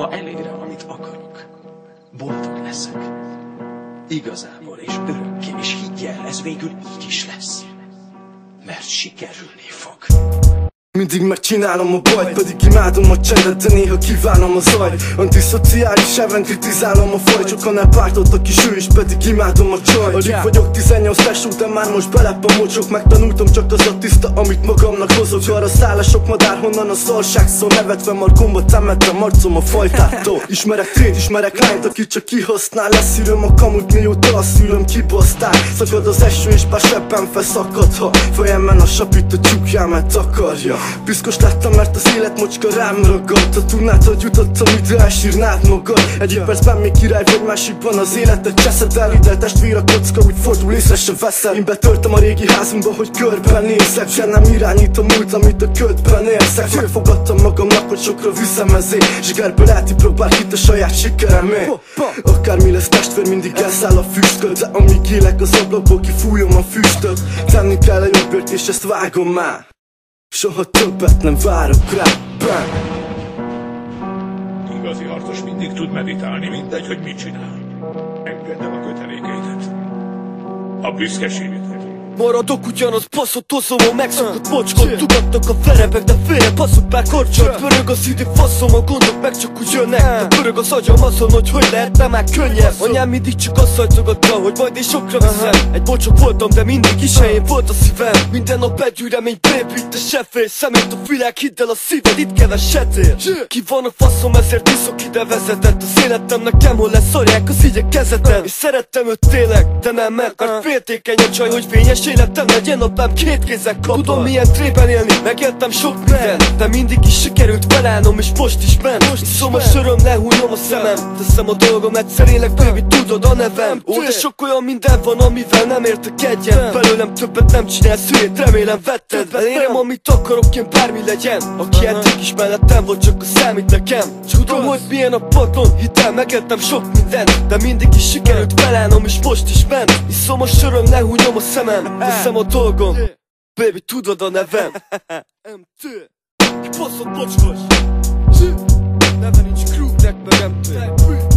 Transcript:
Ha elérem, amit akarok, boldog leszek. Igazából és örökké, és higgy el, ez végül így is lesz. Mert sikerülni fog. Mindig megcsinálom a bajt, pedig imádom a csendet, de néha kívánom a zajt. Antiszociális elven kritizálom a fajt, sokan elpártoltak is ő is, pedig imádom a csajt. Alig vagyok 18 tesó, de már most belep a mocsok. Megtanultam csak az a tiszta, amit magamnak hozok. Arra száll a sok madár, honnan a szarság szól. Nevetve markomba temettem arcom a fajtától. Ismerek trét, ismerek lányt, aki csak kihasznál. Leszűröm a kamut, mióta a szülöm kibasztál. Szakad az eső és bár sebben felszakad, ha fejemen a sapít a tyúkjámat takarja. Piszkos lettem, mert az élet mocska rám ragadt. Ha tudnád, hogy jutottam ide, elsírnád magad. Egyik percben még király vagy, másikban az életet cseszed el. Ide testvér a kocka, úgy fordul, észre se veszed. Én betörtem a régi házunkba, hogy körbenézek. Se nem irányít a múlt, amit a ködben érzek. Megfogadtam magamnak, hogy sokra viszem ezért. Zsigerből áti próbál hit a saját sikeremé. Akármi lesz testvér, mindig elszáll a füstöd. De amíg élek az ablakból, kifújom a füstöt. Tenni kell a jobbért, és ezt vágom már. Soha többet nem várok rá. Bang! Igazi harcos mindig tud meditálni, mindegy, hogy mit csinál. Engedd el a kötelékeidet. A büszkeséget. Maradok ugyanaz, baszott hozom a megszokott mocskot. Tugattak a ferepek, de félre passzok pár korcsot. Pörög az idő, faszom, a gondok meg csak úgy jönnek. De pörög az agyam azon, hogy lehetne már könnyebb. Anyám mindig csak azt hajtogatta, hogy majd én sokra viszem. Egy bocsok voltam, de mindig is helyén volt a szívem. Minden nap egy új remény, baby, te se félj. Szemét a világ, hidd el a szíved, itt keveset ér. Ki van a faszom, ezért iszok, ide vezetett. Az életem nekem, hol leszarják az így a kezetem. És szerettem őt tényleg, de nem mert féltékeny a csaj, hogy fényes életem legyen, apám két kézzel kapva. Tudom milyen trében élni, megéltem sok mindent, de mindig is sikerült felállnom, és most is ment. Iszom a söröm, lehúnyom a szemem. Teszem a dolgom, egyszer élek, baby, tudod a nevem. Ó, de sok olyan minden van, amivel nem értek egyet. Belőlem többet nem csinálsz, hülyét, remélem vetted. Elérem, amit akarok, én bármi legyen. Aki eddig is mellettem volt, csak a számít nekem. Tudom, hogy milyen a padlón, hidd, megéltem sok mindent, de mindig is sikerült felállnom, és most is ment. Iszom a söröm, lehúnyom a szemem. Teszem a dolgom, baby, tudod a nevem. MT, kibaszott bocskos. Neve nincs crew, meg MT.